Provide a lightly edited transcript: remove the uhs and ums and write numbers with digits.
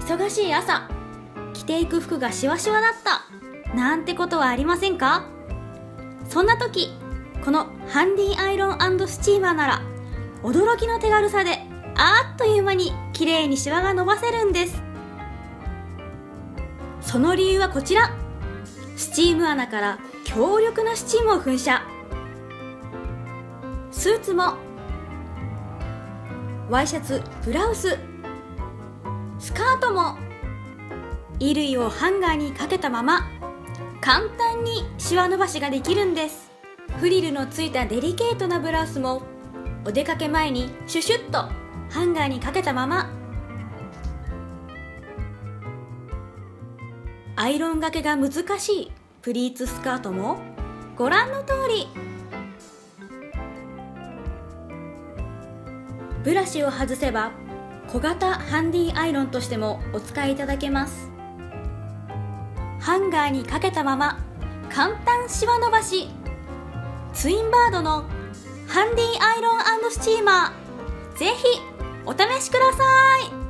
忙しい朝、着ていく服がシワシワだったなんてことはありませんか？そんな時、このハンディアイロン&スチーマーなら驚きの手軽さであっという間に綺麗にシワが伸ばせるんです。その理由はこちら。スチーム穴から強力なスチームを噴射。スーツもワイシャツ、ブラウス、スカートも衣類をハンガーにかけたまま簡単にシワ伸ばしができるんです。フリルのついたデリケートなブラウスもお出かけ前にシュシュッとハンガーにかけたまま、アイロンがけが難しいプリーツスカートもご覧の通り。ブラシを外せば小型ハンディアイロンとしてもお使いいただけます。ハンガーにかけたまま簡単シワ伸ばし。ツインバードのハンディアイロン&スチーマー、ぜひお試しください。